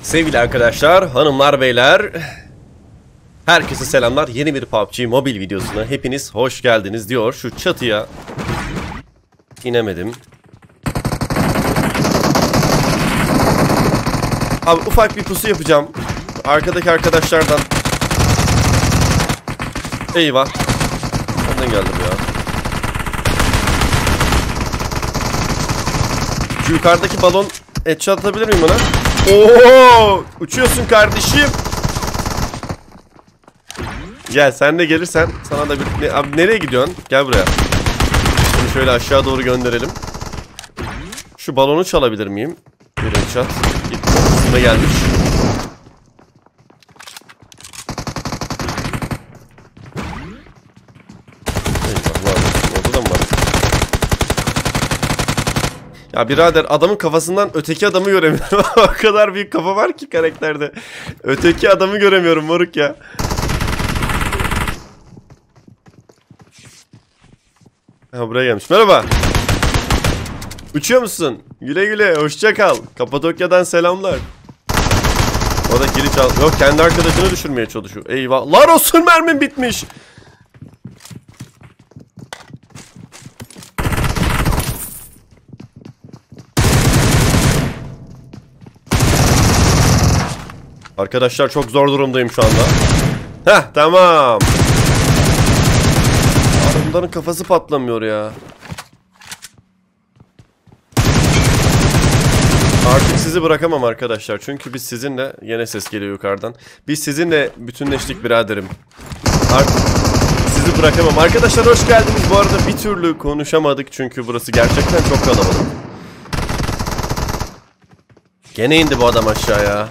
Sevgili arkadaşlar, hanımlar, beyler, herkese selamlar. Yeni bir PUBG mobil videosuna hepiniz hoş geldiniz diyor. Şu çatıya inemedim. Abi ufak bir pusu yapacağım. Arkadaki arkadaşlardan. Eyvah. Nereden geldim ya? Şu yukarıdaki balon headshot atabilir miyim ona? Oo, uçuyorsun kardeşim. Gel, sen de gelirsen sana da bir... Abi nereye gidiyorsun? Gel buraya. Şimdi şöyle aşağı doğru gönderelim. Şu balonu çalabilir miyim? Bir headshot. Üstüme gelmiş. Orada da mı var? Ya birader, adamın kafasından öteki adamı göremiyorum. O kadar büyük kafa var ki karakterde. Öteki adamı göremiyorum moruk ya. Ha, buraya gelmiş. Merhaba. Uçuyor musun? Güle güle, hoşça kal. Kapadokya'dan selamlar. O da kili çal. Yok, kendi arkadaşını düşürmeye çalışıyor. Eyvah. Olsun, mermim bitmiş. Arkadaşlar çok zor durumdayım şu anda. Heh, tamam. Bunların kafası patlamıyor ya. Artık sizi bırakamam arkadaşlar. Çünkü biz sizinle... Yine ses geliyor yukarıdan. Biz sizinle bütünleştik biraderim. Artık sizi bırakamam. Arkadaşlar hoş geldiniz. Bu arada bir türlü konuşamadık. Çünkü burası gerçekten çok kalabalık. Gene indi bu adam aşağıya.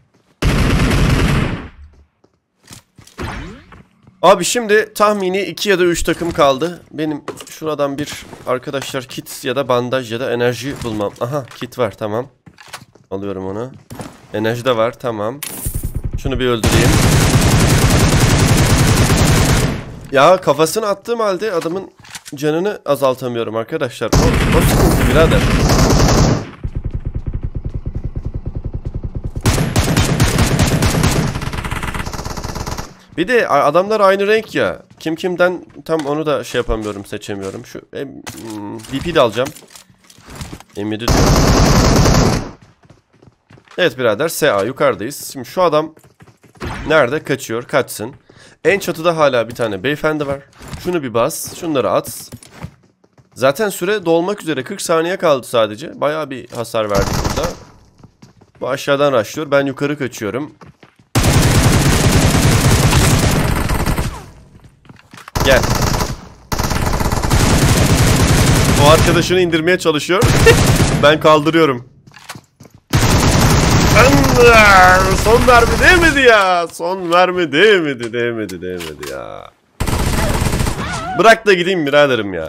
Abi şimdi tahmini 2 ya da 3 takım kaldı. Benim şuradan bir arkadaşlar kit ya da bandaj ya da enerji bulmam. Aha, kit var, tamam. Alıyorum onu. Enerji de var, tamam. Şunu bir öldüreyim. Ya kafasını attığım halde adamın canını azaltamıyorum arkadaşlar. O sıkıntı birader. Bir de adamlar aynı renk ya. Kim kimden tam onu da şey yapamıyorum, seçemiyorum. Şu DP de alacağım. M7 diyor. Evet birader, SA yukarıdayız. Şimdi şu adam nerede? Kaçıyor, kaçsın. En çatıda hala bir tane beyefendi var. Şunu bir bas, şunları at. Zaten süre dolmak üzere, 40 saniye kaldı sadece. Bayağı bir hasar verdik burada. Bu aşağıdan rushlıyor, ben yukarı kaçıyorum. Gel. O arkadaşını indirmeye çalışıyor. Ben kaldırıyorum. Son mermi değmedi ya. Son mermi değmedi ya. Bırak da gideyim biraderim ya.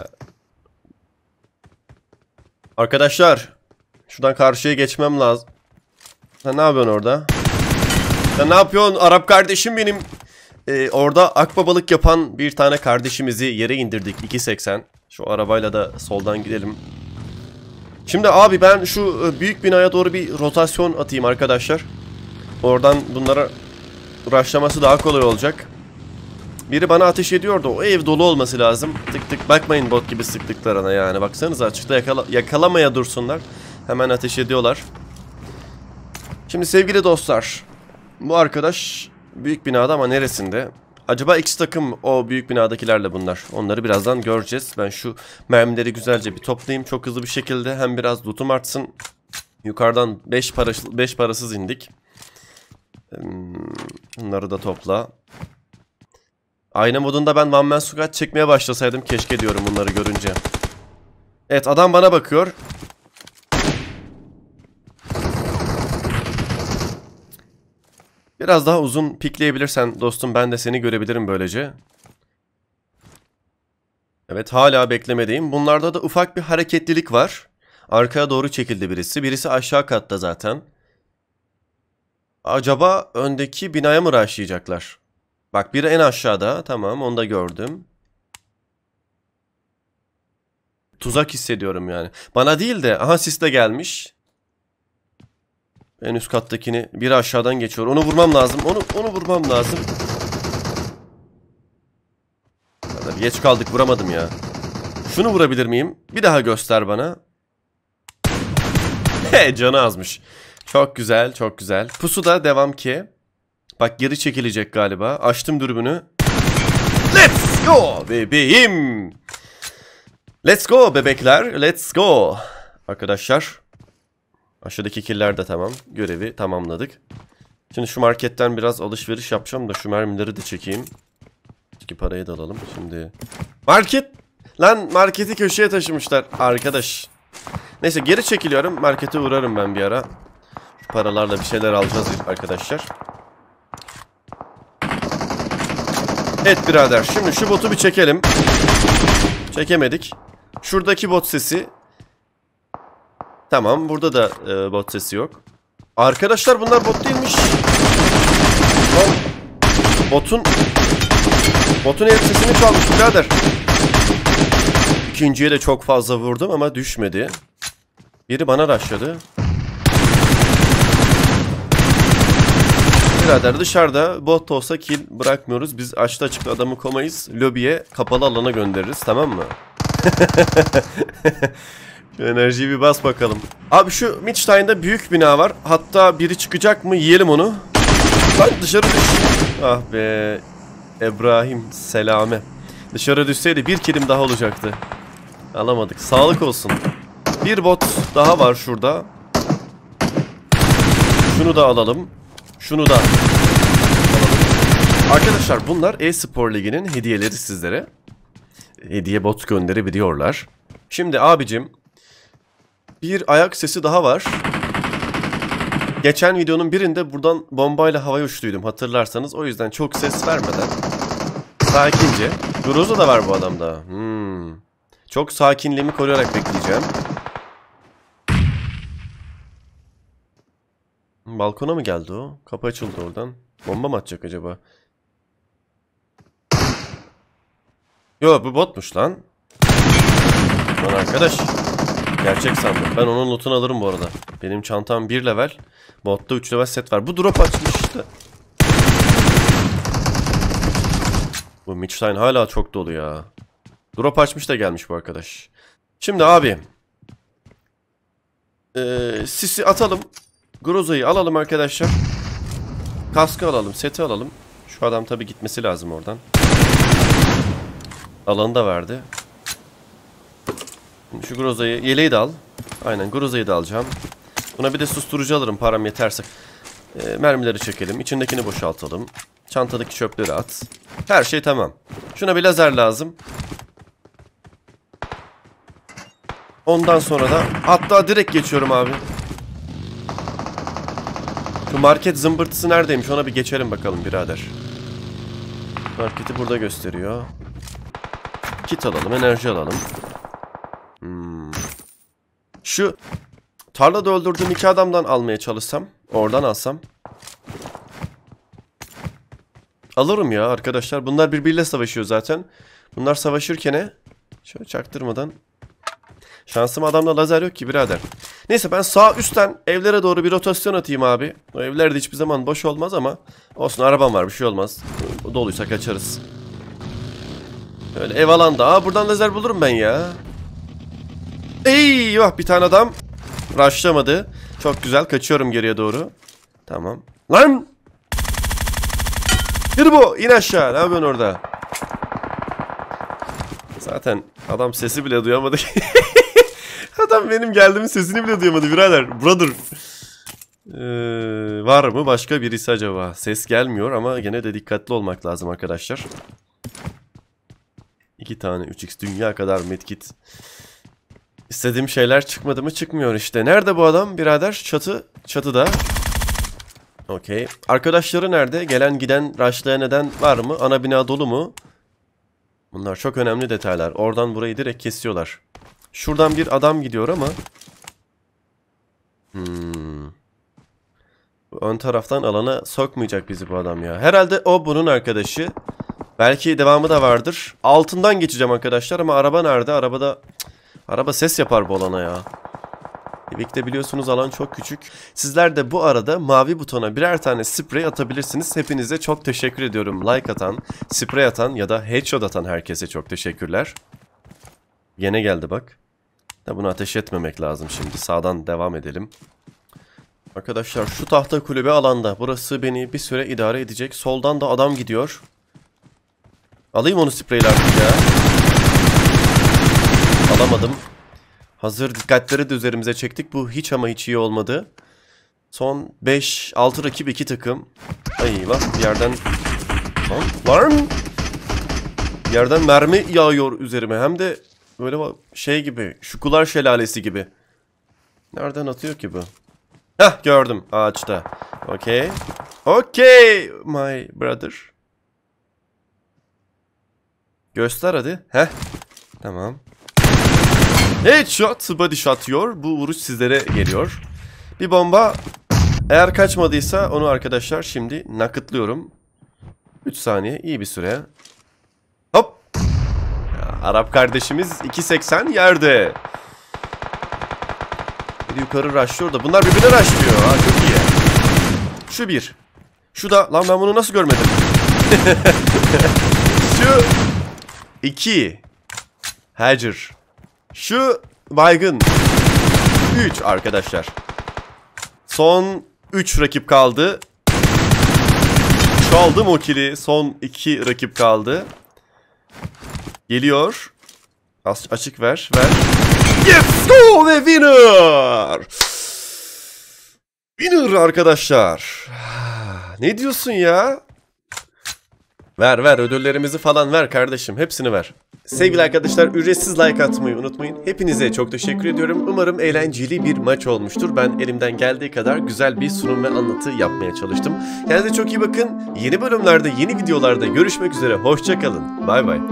Arkadaşlar, şuradan karşıya geçmem lazım. Sen ne yapıyorsun orada? Sen ne yapıyorsun Arap kardeşim benim? Orada akbabalık yapan bir tane kardeşimizi yere indirdik. 2.80. Şu arabayla da soldan gidelim. Şimdi abi ben şu büyük binaya doğru bir rotasyon atayım arkadaşlar. Oradan bunlara rushlaması daha kolay olacak. Biri bana ateş ediyordu. O ev dolu olması lazım. Tık tık bakmayın bot gibi sıktıklarına yani. Baksanıza, açıkta yakalamaya dursunlar. Hemen ateş ediyorlar. Şimdi sevgili dostlar, bu arkadaş büyük binada ama neresinde? Acaba X takım o büyük binadakilerle bunlar. Onları birazdan göreceğiz. Ben şu mermileri güzelce bir toplayayım çok hızlı bir şekilde. Hem biraz lootum artsın. Yukarıdan 5 parasız indik. Bunları da topla. Ayna modunda ben One Man Squad çekmeye başlasaydım keşke diyorum bunları görünce. Evet, adam bana bakıyor. Biraz daha uzun pikleyebilirsen dostum, ben de seni görebilirim böylece. Evet, hala beklemedeyim. Bunlarda da ufak bir hareketlilik var. Arkaya doğru çekildi birisi. Birisi aşağı katta zaten. Acaba öndeki binaya mı rushlayacaklar? Bak, biri en aşağıda. Tamam, onu da gördüm. Tuzak hissediyorum yani. Bana değil de aha sis de gelmiş. En üst kattakini. Biri aşağıdan geçiyor. Onu vurmam lazım. Onu vurmam lazım. Geç kaldık, vuramadım ya. Şunu vurabilir miyim? Bir daha göster bana. He, canı azmış. Çok güzel, çok güzel. Pusuda devam ki. Bak, geri çekilecek galiba. Açtım dürbünü. Let's go bebeğim. Let's go bebekler. Let's go. Arkadaşlar. Aşağıdaki killer de tamam. Görevi tamamladık. Şimdi şu marketten biraz alışveriş yapacağım da şu mermileri de çekeyim. Çünkü parayı da alalım. Şimdi market. Lan, marketi köşeye taşımışlar arkadaş. Neyse, geri çekiliyorum. Markete uğrarım ben bir ara. Şu paralarla bir şeyler alacağız arkadaşlar. Evet birader, şimdi şu botu bir çekelim. Çekemedik. Şuradaki bot sesi. Tamam, burada da bot sesi yok. Arkadaşlar, bunlar bot değilmiş. Botun el sesini çalmış birader. İkinciye de çok fazla vurdum ama düşmedi. Biri bana rushladı. Birader, dışarıda bot olsa kill bırakmıyoruz. Biz açtı açıkta adamı komayız. Lobiye, kapalı alana göndeririz, tamam mı? Şu enerjiyi bir bas bakalım. Abi, şu Midstein'da büyük bina var. Hatta biri çıkacak mı? Yiyelim onu. Lan, dışarı düş. Ah be. İbrahim selame. Dışarı düşseydi bir killim daha olacaktı. Alamadık. Sağlık olsun. Bir bot daha var şurada. Şunu da alalım. Şunu da alalım. Arkadaşlar, bunlar e-spor liginin hediyeleri sizlere. Hediye bot gönderebiliyorlar. Şimdi abicim, bir ayak sesi daha var. Geçen videonun birinde buradan bombayla havaya uçtuydum, hatırlarsanız. O yüzden çok ses vermeden sakince. Groza da var bu adamda. Çok sakinliğimi koruyarak bekleyeceğim. Balkona mı geldi o? Kapı açıldı oradan. Bomba mı atacak acaba? Yo, bu botmuş lan. Lan arkadaş. Gerçek sandım. Ben onun lootunu alırım bu arada. Benim çantam 1 level. Botta 3 level set var. Bu drop açmıştı. Bu Midstein hala çok dolu ya. Drop açmış da gelmiş bu arkadaş. Şimdi abi. Sisi atalım. Groza'yı alalım arkadaşlar. Kaskı alalım. Seti alalım. Şu adam tabi gitmesi lazım oradan. Alanı da verdi. Şu Groza'yı, yeleği de al. Aynen, Groza'yı da alacağım. Buna bir de susturucu alırım param yeterse. Mermileri çekelim. İçindekini boşaltalım. Çantadaki çöpleri at. Her şey tamam. Şuna bir lazer lazım. Ondan sonra da hatta direkt geçiyorum abi. Şu market zımbırtısı neredeymiş, ona bir geçelim bakalım birader. Marketi burada gösteriyor. Kit alalım, enerji alalım. Şu tarlada öldürdüğüm 2 adamdan almaya çalışsam, oradan alsam. Alırım ya arkadaşlar. Bunlar birbiriyle savaşıyor zaten. Bunlar savaşırken şöyle çaktırmadan. Şansım, adamda lazer yok ki birader. Neyse, ben sağ üstten evlere doğru bir rotasyon atayım abi. O evler de hiçbir zaman boş olmaz ama olsun, arabam var, bir şey olmaz. Doluysa kaçarız. Öyle ev alanda. Buradan lazer bulurum ben ya. Eyvah, bir tane adam rushlamadı. Çok güzel, kaçıyorum geriye doğru. Tamam. Lan! Hırbo, in aşağı. Ne yapıyorsun orada? Zaten adam sesi bile duyamadı. Adam benim geldiğimin sesini bile duyamadı birader. Brother. Var mı başka birisi acaba? Ses gelmiyor ama gene de dikkatli olmak lazım arkadaşlar. 2 tane 3x dünya kadar medkit. İstediğim şeyler çıkmadı mı? Çıkmıyor işte. Nerede bu adam birader? Çatıda. Okey. Arkadaşları nerede? Gelen giden rushlayan eden var mı? Ana bina dolu mu? Bunlar çok önemli detaylar. Oradan burayı direkt kesiyorlar. Şuradan bir adam gidiyor ama. Ön taraftan alana sokmayacak bizi bu adam ya. Herhalde o bunun arkadaşı. Belki devamı da vardır. Altından geçeceğim arkadaşlar ama araba nerede? Araba ses yapar bu alana ya. Tabii ki de biliyorsunuz alan çok küçük. Sizler de bu arada mavi butona birer tane sprey atabilirsiniz. Hepinize çok teşekkür ediyorum. Like atan, sprey atan ya da headshot atan herkese çok teşekkürler. Yine geldi bak. Da bunu ateş etmemek lazım şimdi. Sağdan devam edelim. Arkadaşlar şu tahta kulübe alanda. Burası beni bir süre idare edecek. Soldan da adam gidiyor. Alayım onu spreyle artık ya. Alamadım. Hazır dikkatleri de üzerimize çektik. Bu hiç ama hiç iyi olmadı. Son 5-6 rakip 2 takım. Eyvah bir yerden... Lan! Bir yerden mermi yağıyor üzerime. Hem de böyle şey gibi. Şukular şelalesi gibi. Nereden atıyor ki bu? Heh gördüm ağaçta. Okey. Okey my brother. Göster hadi. Heh. Tamam. Headshot, body shot yiyor. Bu vuruş sizlere geliyor. Bir bomba eğer kaçmadıysa onu arkadaşlar şimdi nakıtlıyorum. 3 saniye iyi bir süre. Hop. Ya, Arap kardeşimiz 2.80 yerde. Bir yukarı rushlıyor da bunlar birbirine rushlıyor. Ha çok iyi. Şu bir. Şu da lan ben bunu nasıl görmedim? Şu 2. Hacer. Şu baygın. 3 arkadaşlar. Son 3 rakip kaldı. Çaldım o kili. Son 2 rakip kaldı. Geliyor. Açık ver. Let's go ve winner. Winner arkadaşlar. Ne diyorsun ya? Ver ödüllerimizi falan ver kardeşim. Hepsini ver. Sevgili arkadaşlar ücretsiz like atmayı unutmayın. Hepinize çok teşekkür ediyorum. Umarım eğlenceli bir maç olmuştur. Ben elimden geldiği kadar güzel bir sunum ve anlatı yapmaya çalıştım. Kendinize çok iyi bakın. Yeni bölümlerde, yeni videolarda görüşmek üzere. Hoşça kalın. Bay bay.